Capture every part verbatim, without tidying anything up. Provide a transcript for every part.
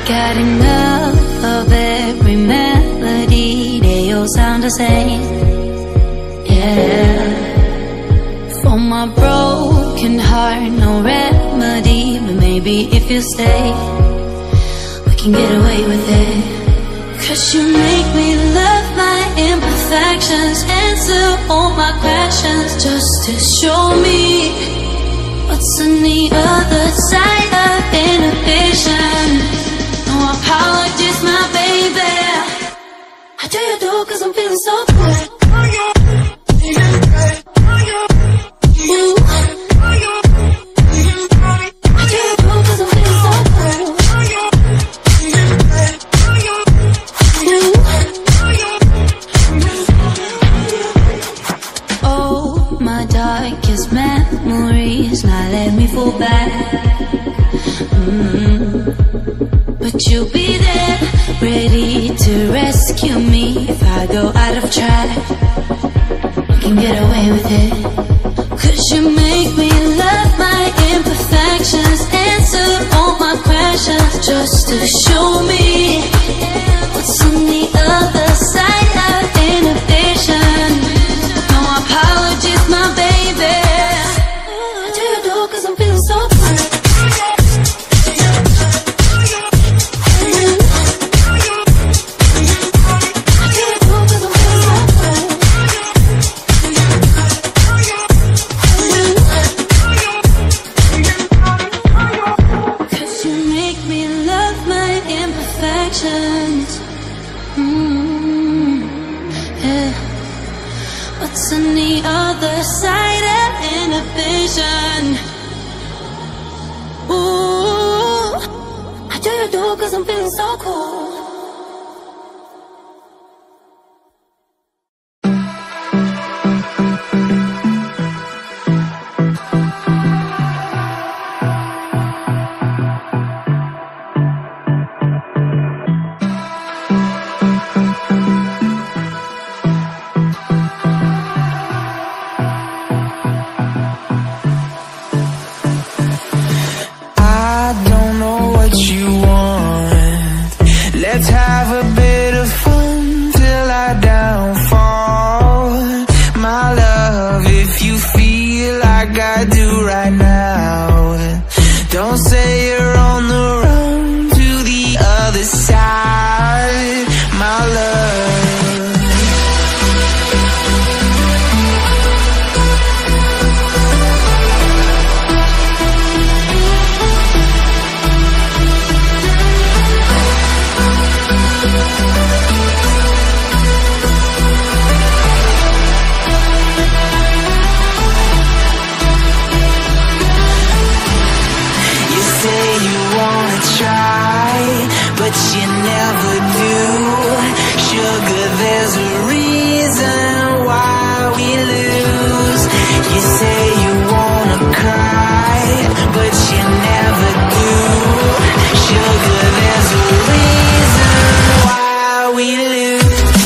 got enough of every melody. They all sound the same. Yeah. For my broken heart, no remedy. But maybe if you stay, we can get away with it. Cause you make me love my imperfections, answer all my questions, just to show me what's on the other side of inhibition. No apologies, my baby. I do you do cause I'm feeling so good. You. I do you do cause I'm feeling so good. You. Oh, my darkest memories, now let me fall back. Mm-hmm. But you'll be there, ready to rescue me if I go out of track. We can get away with it. Cause you make me love my imperfections, answer all my questions, just to show me what's on the other side of inhibition. No apologies, my baby. I do you do cause I'm feeling so good. Mm, yeah. What's on the other side of inhibition? Ooh, I do you do cause I'm feeling so cool. Let's have a bit of fun till I downfall. My love, if you feel like I do right now, don't say you're on the run to the other side. My love, but you never do. Sugar, there's a reason why we lose. You say you wanna cry, but you never do. Sugar, there's a reason why we lose.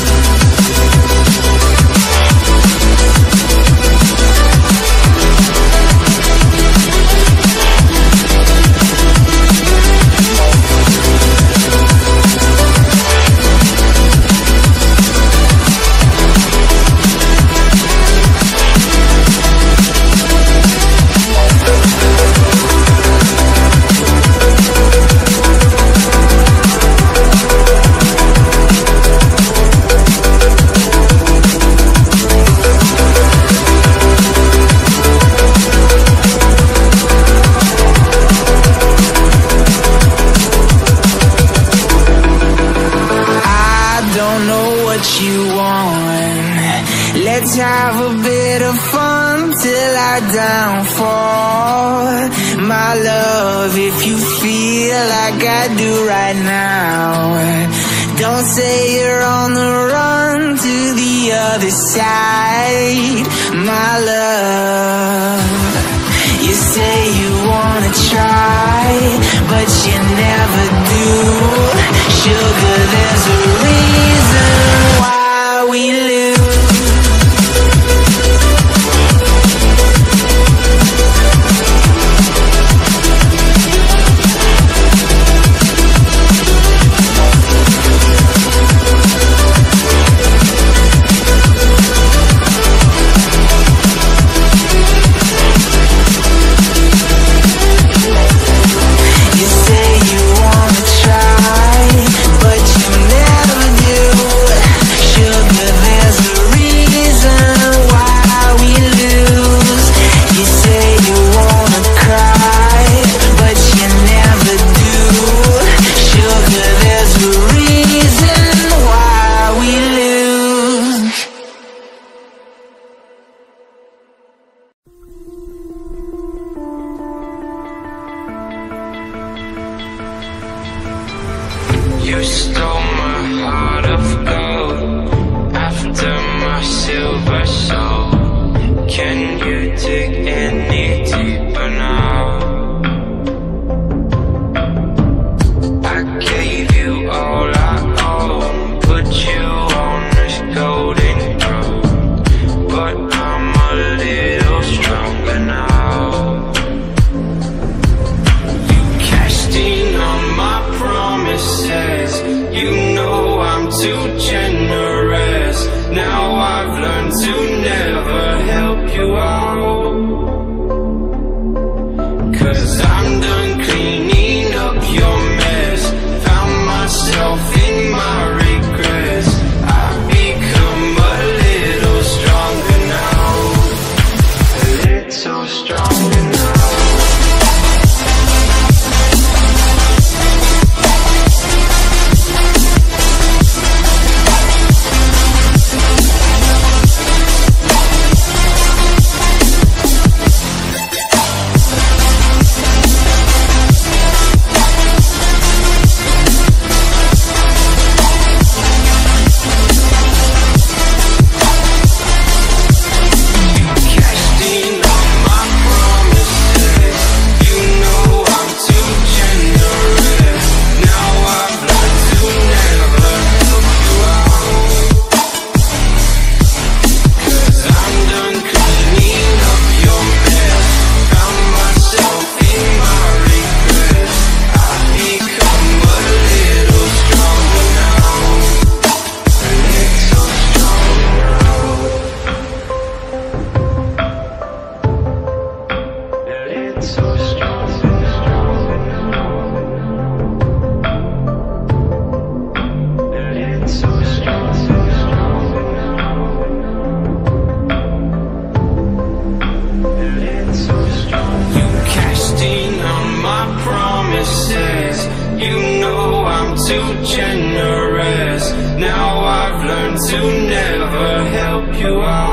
Let's have a bit of fun till I downfall. My love, if you feel like I do right now, don't say you're on the run to the other side. My love, you say you wanna try, but you never do. Sugar, there's a reason why we lose. you out. 'Cause I'm done cleaning up your mess. Found myself in my regrets. I've become a little stronger now. A little stronger now. You know I'm too generous. Now I've learned to never help you out.